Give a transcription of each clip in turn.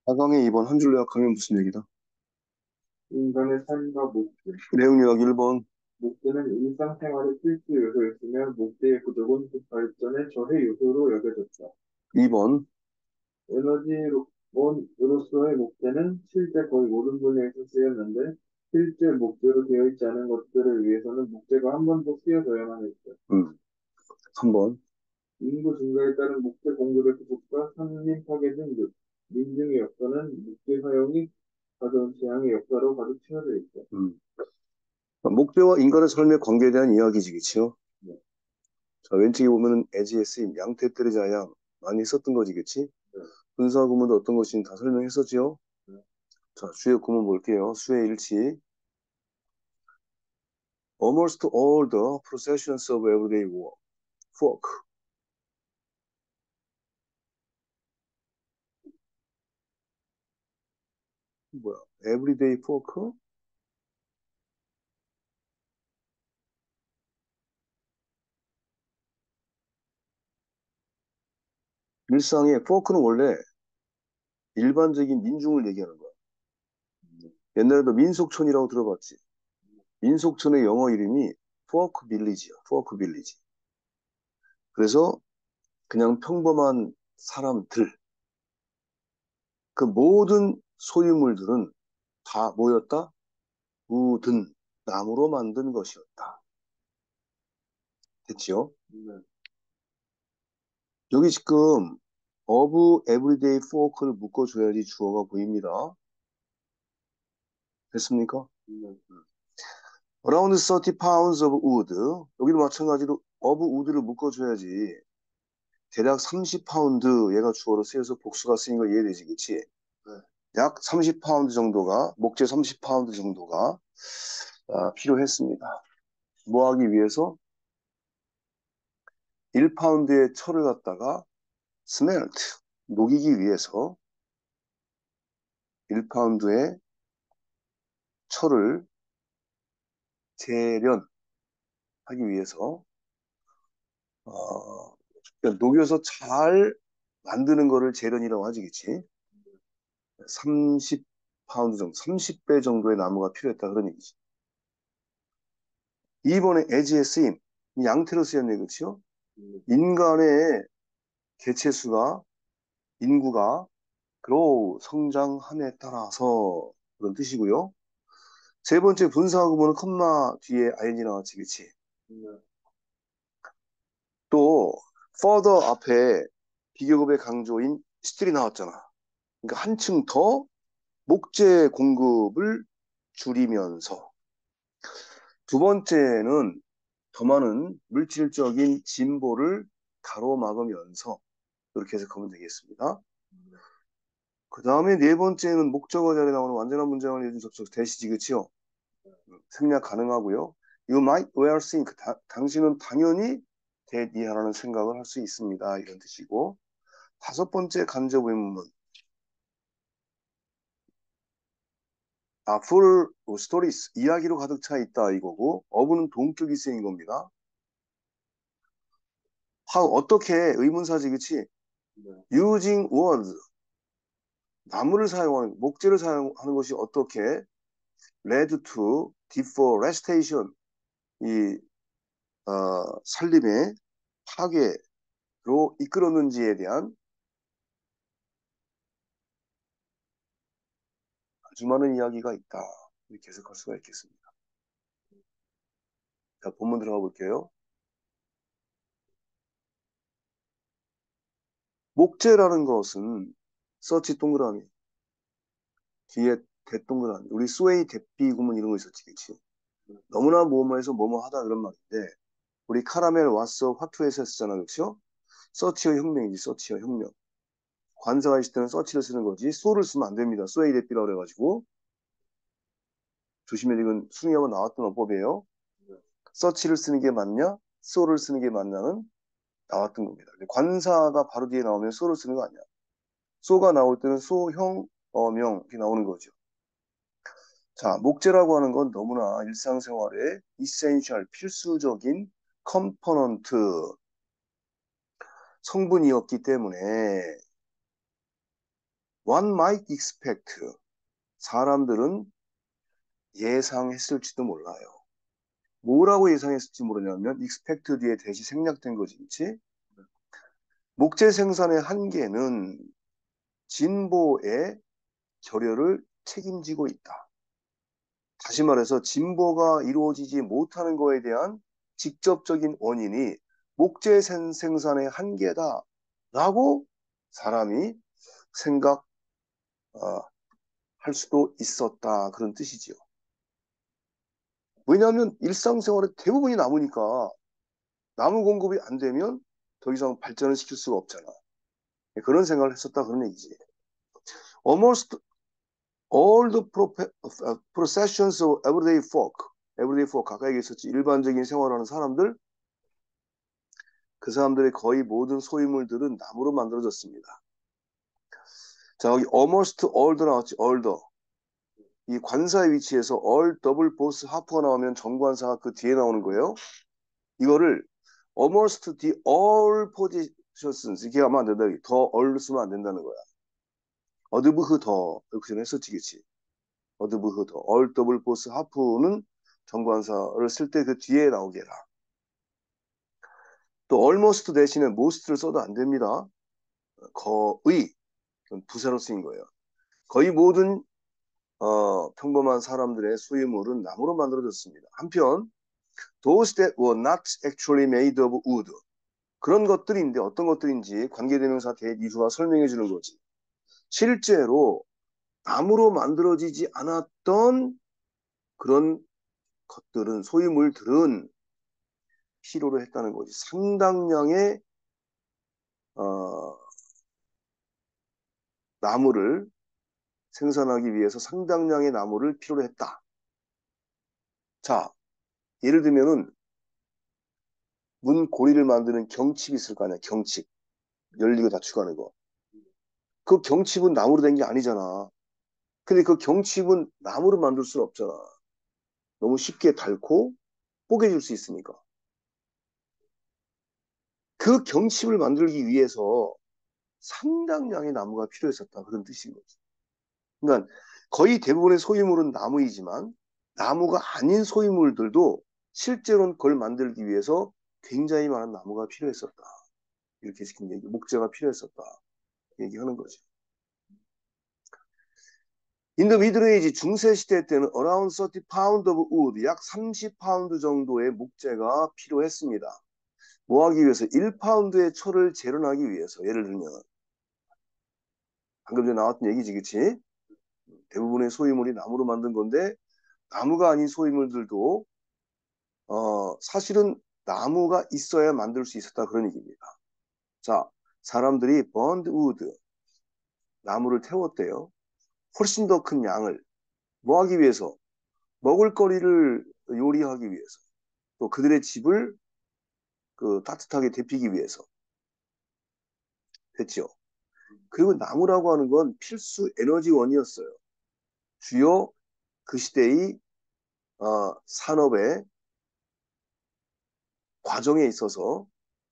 4강의 이번 한 줄로 요약하면 무슨 얘기다? 인간의 삶과 목재. 내용 요약 1번. 목재는 일상생활의 필수 요소였으며 목재의 부족은 그 발전의 저해 요소로 여겨졌다. 2번. 에너지원으로서의 목재는 실제 거의 모든 분야에서 쓰였는데 실제 목재로 되어 있지 않은 것들을 위해서는 목재가 한 번 더 쓰여져야만 했다. 3번. 인구 증가에 따른 목재 공급의 부족과 산림 파괴 등 민중의 역사는 목재 사용이 가져온 재앙의 역사로 가득 채워져 있다. 목재와 인간의 삶의 관계에 대한 이야기지, 그치요? 네. 자, 왼쪽에 보면은 애지의 쓰임, 양태 때리자 양 많이 썼던 거지, 그치? 네. 분사 구문도 어떤 것인지 다 설명했었지요? 네. 자, 주요 구문 볼게요. 수의 일치. Almost all the processions of everyday work. 뭐야? Everyday work? 일상의 work는 원래 일반적인 민중을 얘기하는 거야. 옛날에도 민속촌이라고 들어봤지? 민속촌의 영어 이름이 포크 빌리지야. 포크 빌리지. 그래서 그냥 평범한 사람들, 그 모든 소유물들은 다 모였다? 우든 나무로 만든 것이었다. 됐지요? 네. 여기 지금 of everyday fork를 묶어줘야지 주어가 보입니다. 됐습니까? 네. Around 30 pounds of wood. 여기도 마찬가지로 of wood를 묶어줘야지 대략 30파운드 얘가 주어로 쓰여서 복수가 쓰인 거 이해되지, 그치? 네. 약 30파운드 정도가, 목재 30파운드 정도가 필요했습니다. 뭐 하기 위해서? 1파운드의 철을 갖다가 스멜트, 녹이기 위해서 1파운드의 철을 재련하기 위해서 그러니까 녹여서 잘 만드는 거를 재련이라고 하지, 그치? 30파운드 정도, 30배 정도의 나무가 필요했다 그런 얘기지. 2번의 에지의 쓰임, 양태로 쓰였네, 그치요? 인간의 개체수가, 인구가 성장함에 따라서 그런 뜻이고요. 세 번째 분사구문은 컴마 뒤에 ing 나왔지, 그치? 네. 또 further 앞에 비교급의 강조인 still이 나왔잖아. 그러니까 한층 더 목재 공급을 줄이면서 두 번째는 더 많은 물질적인 진보를 가로막으면서 이렇게 해석하면 되겠습니다. 그 다음에 네 번째는 목적어 자리에 나오는 완전한 문장을 이어준 접속 대시지, 그치요? 생략 가능하고요. You might well think. 당신은 당연히 대비하라는 생각을 할 수 있습니다. 이런 뜻이고. 다섯 번째 간접 의문문. full stories. 이야기로 가득 차 있다 이거고. 어부는 동격이 쓰인 겁니다. how, 어떻게 의문사지, 그치? 네. using words. 나무를 사용하는, 목재를 사용하는 것이 어떻게 led to deforestation. 이 산림의 파괴로 이끌었는지에 대한 아주 많은 이야기가 있다. 이렇게 해석할 수가 있겠습니다. 자, 본문 들어가 볼게요. 목재라는 것은 서치 동그라미, 뒤에 대동그라미, 우리 스웨이 대비 구문 이런 거 있었지, 그치? 너무나 뭐뭐해서 뭐뭐 하다 그런 말인데 우리 카라멜 왓서 화투에서 쓰잖아, 그쵸? 서치어 혁명이지, 서치어 혁명. 관사가 있을 때는 서치를 쓰는 거지 소를 쓰면 안 됩니다. 스웨이 대비라고 그래가지고 조심해, 이건 수능하고 나왔던 어법이에요. 서치를 쓰는 게 맞냐? 소를 쓰는 게 맞냐는 나왔던 겁니다. 관사가 바로 뒤에 나오면 소를 쓰는 거 아니야. 소가 나올 때는 소형, 어명 이렇게 나오는 거죠. 자, 목재라고 하는 건 너무나 일상생활에 이센셜, 필수적인 컴포넌트 성분이었기 때문에 one might expect. 사람들은 예상했을지도 몰라요. 뭐라고 예상했을지 모르냐면 expect 뒤에 대시 생략된 거지, 그치? 목재 생산의 한계는 진보의 결여를 책임지고 있다. 다시 말해서 진보가 이루어지지 못하는 거에 대한 직접적인 원인이 목재 생산의 한계다라고 사람이 생각할 수도 있었다. 그런 뜻이지요. 왜냐하면 일상생활의 대부분이 나무니까 나무 공급이 안 되면 더 이상 발전을 시킬 수가 없잖아. 그런 생각을 했었다. 그런 얘기지. Almost all the processions of everyday folk, 아까 얘기했었지. 일반적인 생활하는 사람들, 그 사람들의 거의 모든 소유물들은 나무로 만들어졌습니다. 자, 여기 almost all도 나왔지, all도. 이 관사의 위치에서 all 더블 보스 하프가 나오면 정관사가 그 뒤에 나오는 거예요. 이거를 almost the all positions, 이게 하면 안 된다. 더 all 쓰면 안 된다는 거야. 어드브흐 더, 이렇게 전에 했었지, 그치? 어드브흐 더. all 더블 보스 하프는 정관사를 쓸 때 그 뒤에 나오게 해라. 또 almost 대신에 most를 써도 안 됩니다. 거의, 부사로 쓰인 거예요. 거의 모든 평범한 사람들의 소유물은 나무로 만들어졌습니다. 한편 those that were not actually made of wood, 그런 것들인데 어떤 것들인지 관계대명사 대미수가 설명해 주는 거지. 실제로 나무로 만들어지지 않았던 그런 것들은, 소유물들은 필요로 했다는 거지. 상당량의 나무를 생산하기 위해서 상당량의 나무를 필요로 했다. 자, 예를 들면은 문고리를 만드는 경칩이 있을 거 아니야. 경칩. 열리고 닫히고 하는 거. 그 경칩은 나무로 된 게 아니잖아. 근데 그 경칩은 나무로 만들 수는 없잖아. 너무 쉽게 닳고 뽀개질 수 있으니까. 그 경칩을 만들기 위해서 상당량의 나무가 필요했었다. 그런 뜻인 거지. 그러니까 거의 대부분의 소유물은 나무이지만 나무가 아닌 소유물들도 실제로는 그걸 만들기 위해서 굉장히 많은 나무가 필요했었다. 이렇게 시킨 얘기, 목재가 필요했었다. 얘기하는 거지. 인도 미드레이지 중세 시대 때는 around 30 pound of wood, 약 30파운드 정도의 목재가 필요했습니다. 뭐 하기 위해서? 1파운드의 철을 재련하기 위해서. 예를 들면 방금 전에 나왔던 얘기지, 그치? 대부분의 소유물이 나무로 만든 건데 나무가 아닌 소유물들도 사실은 나무가 있어야 만들 수 있었다. 그런 얘기입니다. 자, 사람들이 burned wood, 나무를 태웠대요. 훨씬 더 큰 양을. 뭐 하기 위해서? 먹을거리를 요리하기 위해서. 또 그들의 집을 따뜻하게 데피기 위해서. 됐죠? 그리고 나무라고 하는 건 필수 에너지원이었어요. 주요 그 시대의 산업의 과정에 있어서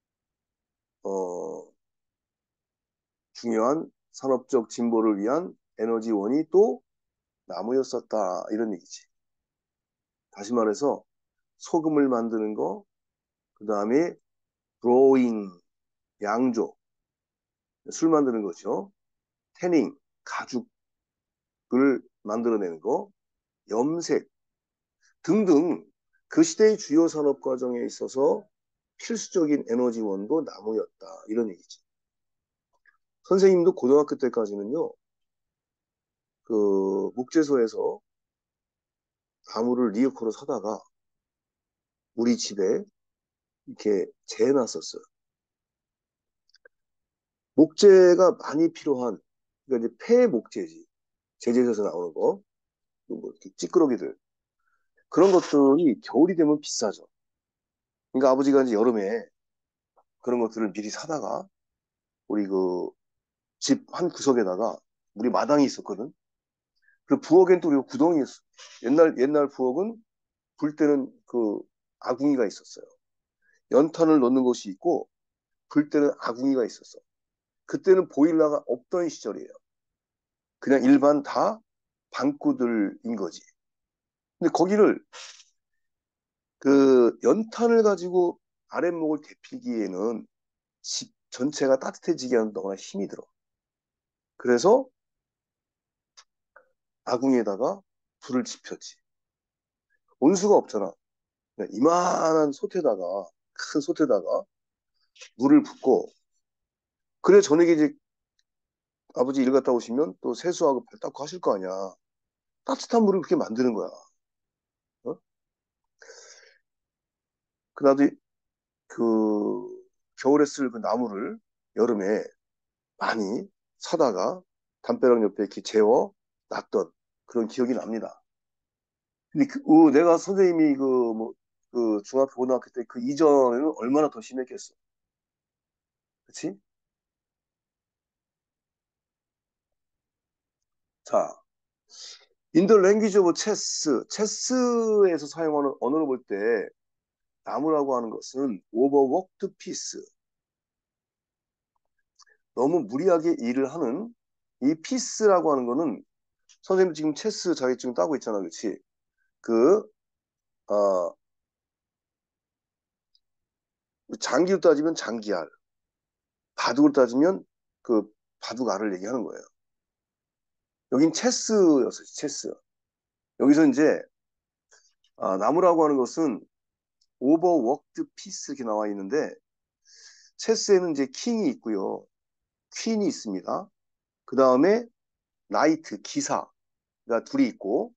중요한 산업적 진보를 위한 에너지원이 또 나무였었다. 이런 얘기지. 다시 말해서 소금을 만드는 거, 그 다음에 브로잉, 양조, 술 만드는 거죠. 태닝, 가죽을 만들어내는 거, 염색 등등 그 시대의 주요 산업 과정에 있어서 필수적인 에너지원도 나무였다. 이런 얘기지. 선생님도 고등학교 때까지는요, 그 목재소에서 나무를 리어커로 사다가 우리 집에 이렇게 재놨었어요. 목재가 많이 필요한, 그러니까 이제 폐목재지. 제재에서 나오는 거, 뭐 이렇게 찌끄러기들. 그런 것들이 겨울이 되면 비싸죠. 그러니까 아버지가 이제 여름에 그런 것들을 미리 사다가 우리 그 집 한 구석에다가 우리 마당이 있었거든. 그 부엌엔 또 그리고 구덩이였어. 옛날 부엌은 불 때는 그 아궁이가 있었어요. 연탄을 넣는 곳이 있고 불 때는 아궁이가 있었어. 그때는 보일러가 없던 시절이에요. 그냥 일반 다 방구들인 거지. 근데 거기를 그 연탄을 가지고 아랫목을 데피기에는 집 전체가 따뜻해지게 하는 동안 힘이 들어. 그래서 아궁이에다가 불을 지폈지. 온수가 없잖아. 그냥 이만한 솥에다가 큰 솥에다가 물을 붓고 그래 저녁에 이제 아버지 일 갔다 오시면 또 세수하고 발 닦고 하실 거 아니야. 따뜻한 물을 그렇게 만드는 거야. 어? 그다음에 그 겨울에 쓸 그 나무를 여름에 많이 사다가 담벼락 옆에 이렇게 재워 놨던 그런 기억이 납니다. 근데 내가 선생님이 그 뭐 그 중학교 고등학교 때 그 이전에는 얼마나 더 심했겠어. 그치? 자, In the language of chess, 체스에서 사용하는 언어를 볼 때 나무라고 하는 것은 overworked piece, 너무 무리하게 일을 하는 이 피스라고 하는 거는 선생님 지금 체스 자격증 따고 있잖아, 그렇지? 그 어, 장기로 따지면 장기알, 바둑으로 따지면 그 바둑알을 얘기하는 거예요. 여긴 체스였어요, 체스. 여기서 이제 나무라고 하는 것은 오버워크드 피스 이렇게 나와 있는데 체스에는 이제 킹이 있고요, 퀸이 있습니다. 그 다음에 나이트 기사가 둘이 있고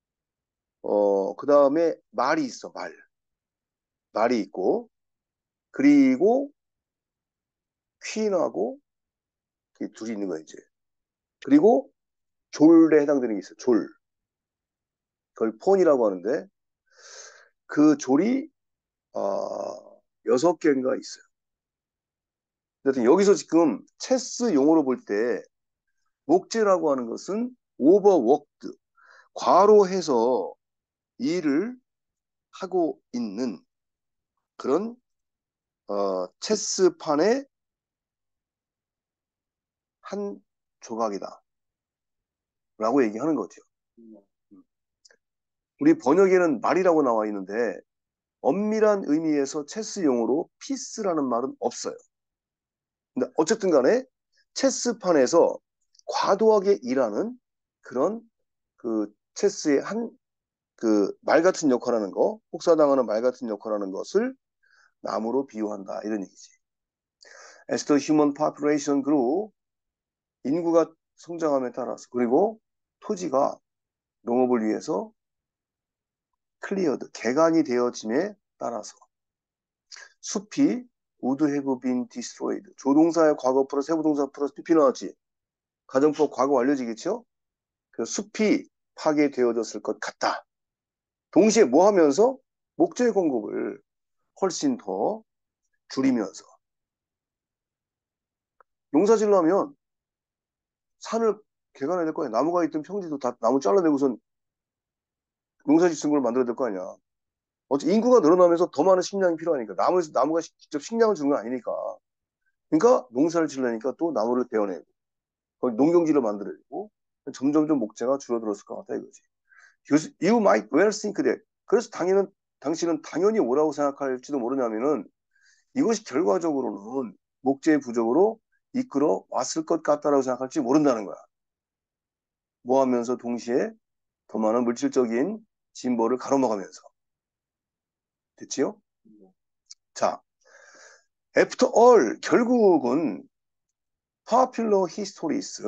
그 다음에 말이 있어, 말이 있고 그리고 퀸하고 둘이 있는 거예요 이제. 그리고 졸에 해당되는 게 있어요. 졸. 그걸 폰이라고 하는데 그 졸이 6개인가 있어요. 하여튼 여기서 지금 체스 용어로 볼 때 목재라고 하는 것은 오버워크드, 과로해서 일을 하고 있는 그런 체스판의 한 조각이다 라고 얘기하는 거죠. 우리 번역에는 말이라고 나와 있는데 엄밀한 의미에서 체스 용어로 피스라는 말은 없어요. 근데 어쨌든 간에 체스판에서 과도하게 일하는 그런 그 체스의 한 그 말 같은 역할하는 거, 혹사당하는 말 같은 역할하는 것을 나무로 비유한다 이런 얘기지. As the human population grew, 인구가 성장함에 따라서 그리고 토지가 농업을 위해서 클리어드, 개간이 되어짐에 따라서 숲이 would have been destroyed. 조동사의 과거 플러스 세부동사 플러스 PP 나왔지. 가정법 과거 완료지겠죠? 그 숲이 파괴되어졌을 것 같다. 동시에 뭐 하면서 목재 공급을 훨씬 더 줄이면서 농사질러 하면 산을 개간해야 될 거 아니야. 나무가 있던 평지도 다 나무 잘라내고선 농사짓는 걸 만들어야 될 거 아니야. 어째 인구가 늘어나면서 더 많은 식량이 필요하니까 나무가 직접 식량을 주는 건 아니니까. 그러니까 농사를 지려니까 또 나무를 베어내고 거기 농경지를 만들어야 되고 점점점 목재가 줄어들었을 것 같다 이거지. You might well think that. 그래서 당신은 당연히 뭐라고 생각할지도 모르냐면은 이것이 결과적으로는 목재의 부족으로 이끌어 왔을 것 같다라고 생각할지 모른다는 거야. 뭐 하면서 동시에 더 많은 물질적인 진보를 가로막으면서. 됐지요? 자, after all, 결국은 popular histories,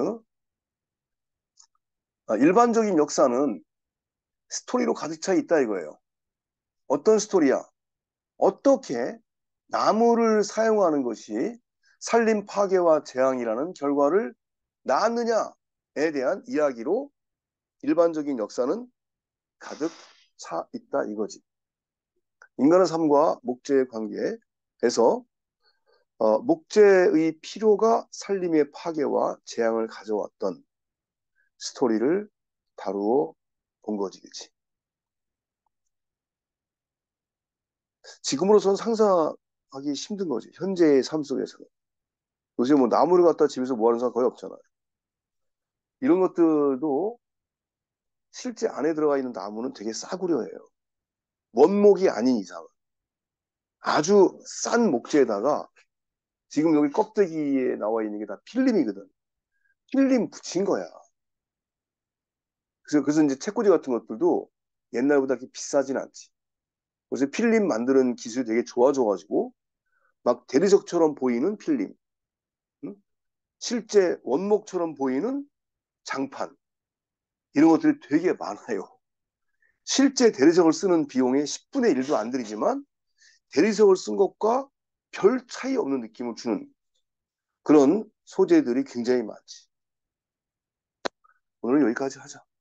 일반적인 역사는 스토리로 가득 차 있다 이거예요. 어떤 스토리야? 어떻게 나무를 사용하는 것이 산림 파괴와 재앙이라는 결과를 낳았느냐에 대한 이야기로 일반적인 역사는 가득 차 있다 이거지. 인간의 삶과 목재의 관계에서 목재의 필요가 산림의 파괴와 재앙을 가져왔던 스토리를 다루어 본 거지, 그치? 지금으로서는 상상하기 힘든 거지. 현재의 삶 속에서는. 요새 뭐 나무를 갖다 집에서 뭐 하는 사람 거의 없잖아요. 이런 것들도 실제 안에 들어가 있는 나무는 되게 싸구려예요. 원목이 아닌 이상. 아주 싼 목재에다가 지금 여기 껍데기에 나와 있는 게 다 필름이거든. 필름 붙인 거야. 그래서 이제 책꽂이 같은 것들도 옛날보다 그렇게 비싸진 않지. 그래서 필름 만드는 기술이 되게 좋아져가지고 막 대리석처럼 보이는 필름, 응? 실제 원목처럼 보이는 장판 이런 것들이 되게 많아요. 실제 대리석을 쓰는 비용의 10분의 1도 안 들이지만 대리석을 쓴 것과 별 차이 없는 느낌을 주는 그런 소재들이 굉장히 많지. 오늘 여기까지 하자.